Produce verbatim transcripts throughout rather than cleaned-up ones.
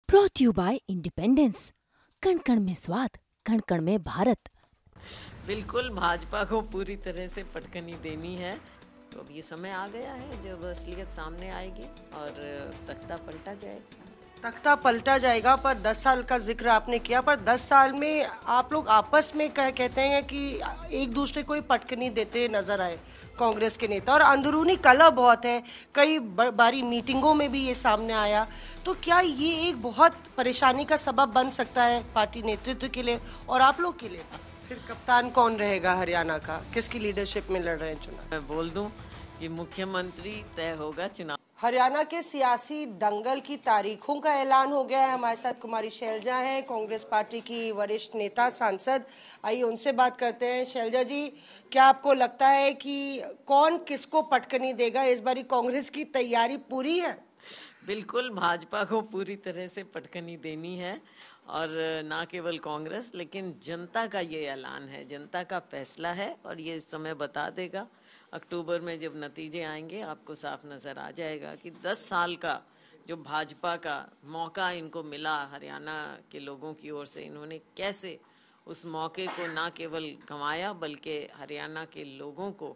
Brought you bye independence. कण कण में स्वाद, कण कण में भारत। बिल्कुल भाजपा को पूरी तरह से पटकनी देनी है। तो अब ये समय आ गया है जब असलियत सामने आएगी और तख्ता पलटा जाएगा। तख्ता पलटा जाएगा। पर दस साल का जिक्र आपने किया, पर दस साल में आप लोग आपस में कह कहते हैं कि एक दूसरे को ही पटकनी देते नजर आए कांग्रेस के नेता, और अंदरूनी कलह बहुत है। कई बारी मीटिंगों में भी ये सामने आया। तो क्या ये एक बहुत परेशानी का सबब बन सकता है पार्टी नेतृत्व के लिए और आप लोग के लिए? फिर कप्तान कौन रहेगा हरियाणा का? किसकी लीडरशिप में लड़ रहे हैं चुनाव? मैं बोल दूं कि मुख्यमंत्री तय होगा चुनाव। हरियाणा के सियासी दंगल की तारीखों का ऐलान हो गया है। हमारे साथ कुमारी शैलजा हैं, कांग्रेस पार्टी की वरिष्ठ नेता सांसद। आइए उनसे बात करते हैं। शैलजा जी, क्या आपको लगता है कि कौन किसको पटकनी देगा? इस बारी कांग्रेस की तैयारी पूरी है? बिल्कुल भाजपा को पूरी तरह से पटकनी देनी है, और ना केवल कांग्रेस लेकिन जनता का ये ऐलान है, जनता का फैसला है, और ये इस समय बता देगा। अक्टूबर में जब नतीजे आएंगे आपको साफ नज़र आ जाएगा कि दस साल का जो भाजपा का मौका इनको मिला हरियाणा के लोगों की ओर से, इन्होंने कैसे उस मौके को ना केवल गंवाया बल्कि हरियाणा के लोगों को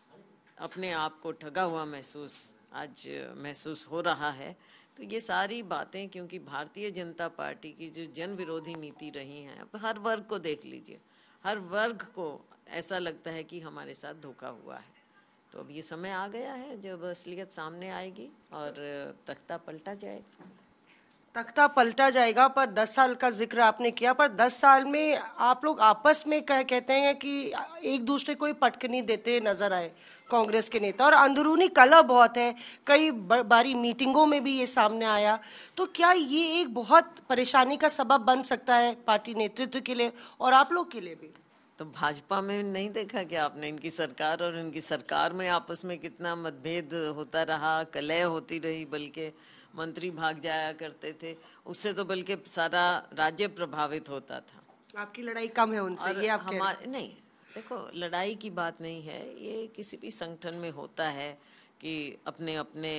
अपने आप को ठगा हुआ महसूस आज महसूस हो रहा है। तो ये सारी बातें, क्योंकि भारतीय जनता पार्टी की जो जन विरोधी नीति रही हैं, अब हर वर्ग को देख लीजिए, हर वर्ग को ऐसा लगता है कि हमारे साथ धोखा हुआ है। तो अब ये समय आ गया है जब असलियत सामने आएगी और तख्ता पलटा जाएगा। तख्ता पलटा जाएगा। पर दस साल का जिक्र आपने किया, पर दस साल में आप लोग आपस में कह कहते हैं कि एक दूसरे को ही पटकनी देते नजर आए कांग्रेस के नेता, और अंदरूनी कलह बहुत है। कई बारी मीटिंगों में भी ये सामने आया। तो क्या ये एक बहुत परेशानी का सबब बन सकता है पार्टी नेतृत्व के लिए और आप लोग के लिए भी? तो भाजपा में नहीं देखा कि आपने इनकी सरकार और इनकी सरकार में आपस में कितना मतभेद होता रहा, कलह होती रही, बल्कि मंत्री भाग जाया करते थे, उससे तो बल्कि सारा राज्य प्रभावित होता था। आपकी लड़ाई कम है उनसे, ये आप हमारे नहीं, देखो लड़ाई की बात नहीं है, ये किसी भी संगठन में होता है कि अपने अपने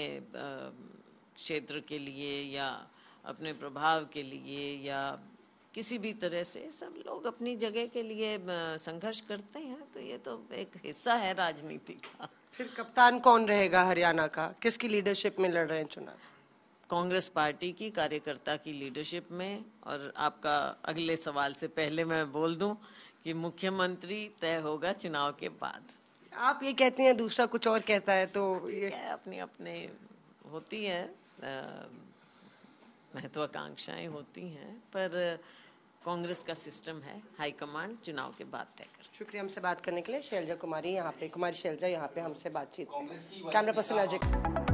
क्षेत्र के लिए या अपने प्रभाव के लिए या किसी भी तरह से सब लोग अपनी जगह के लिए संघर्ष करते हैं। तो ये तो एक हिस्सा है राजनीति का। फिर कप्तान कौन रहेगा हरियाणा का? किसकी लीडरशिप में लड़ रहे हैं चुनाव? कांग्रेस पार्टी की कार्यकर्ता की लीडरशिप में। और आपका अगले सवाल से पहले मैं बोल दूं कि मुख्यमंत्री तय होगा चुनाव के बाद। आप ये कहती हैं, दूसरा कुछ और कहता है, तो ये अपनी अपने होती है, महत्वाकांक्षाएं होती हैं, पर कांग्रेस का सिस्टम है, हाईकमांड चुनाव के बाद तय करती है। शुक्रिया हमसे बात करने के लिए। शैलजा कुमारी यहाँ पे, कुमारी शैलजा यहाँ पे हमसे बातचीत। Camera person Ajay.